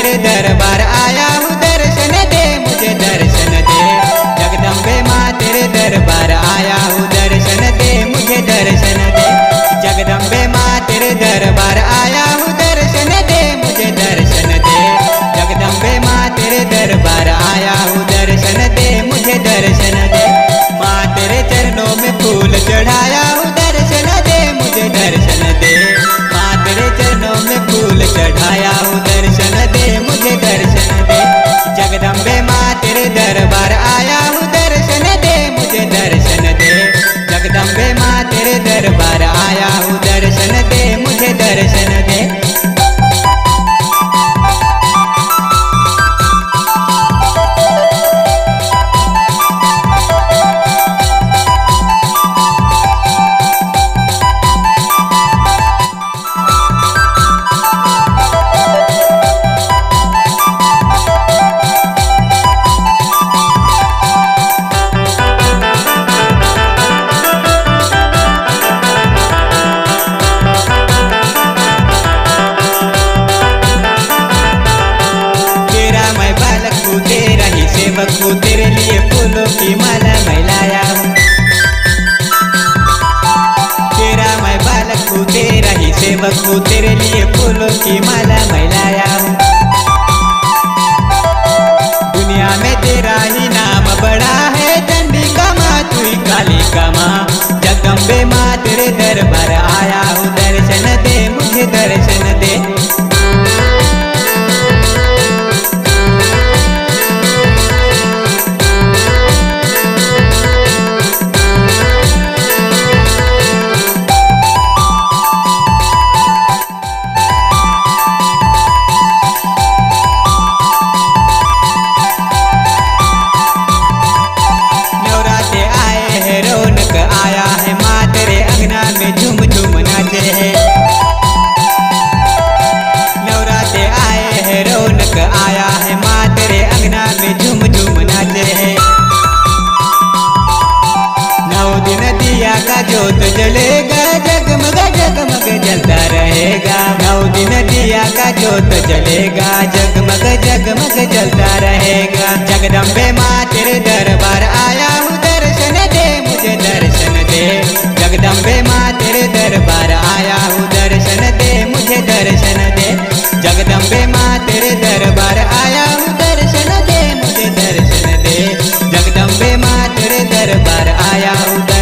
तेरे दरबार आया हूँ, दर्शन दे मुझे दर्शन दे। जगदम्बे माँ तेरे दरबार आया हूँ, दर्शन दे मुझे दर्शन दे। जगदम्बे माँ तेरे दरबार आया हूँ, दर्शन दे मुझे दर्शन दे। जगदम्बे माँ तेरे दरबार आया हूँ, दर्शन दे मुझे दर्शन दे। माँ तेरे चरणों में फूल चढ़ाया हूँ, दर्शन दे मुझे दर्शन दे। माँ तेरे चरणों में फूल चढ़ाया हूँ, दर्शन दे मुझे दर्शन दे। जगदम्बे माँ तेरे दरबार आया हूँ, दर्शन दे मुझे दर्शन दे। जगदम्बे माँ तेरे दरबार आया हूँ, दर्शन दे मुझे दर्शन दे। सेवक हूँ तेरे लिए फूलों की माला मैं लाया हूँ। तेरा मैं बालक हूँ, तेरा ही सेवक हूँ, तेरे लिए फूलों की माला मैं लाया हूँ। दुनिया में तेरा ही नाम बड़ा है, चंडिका माँ तू ही कालिका माँ। जगदम्बे माँ तेरे दरबार आया हूँ, दर्शन दे मुझे दर्शन दे। आया है माँ तेरे अंगना में झूम झूम नाचे है। नवरात्रे आए हैं रौनक आया है माँ तेरे अंगना में झूम झूम नाचे है। 9 दिन दिया का जोत जलेगा, जगमग जगमग जलता रहेगा। 9 दिन दिया का जोत जलेगा, जगमग जगमग जलता रहेगा। जगदम्बे माँ तेरे दरबार आया हूँ, दर्शन दे मुझे दर्शन दे। जगदम्बे माँ तेरे दरबार आया हूँ, दर्शन दे मुझे दर्शन दे। जगदम्बे माँ तेरे दरबार आया हूँ, दर्शन दे मुझे दर्शन दे। जगदम्बे माँ तेरे दरबार आया हूँ।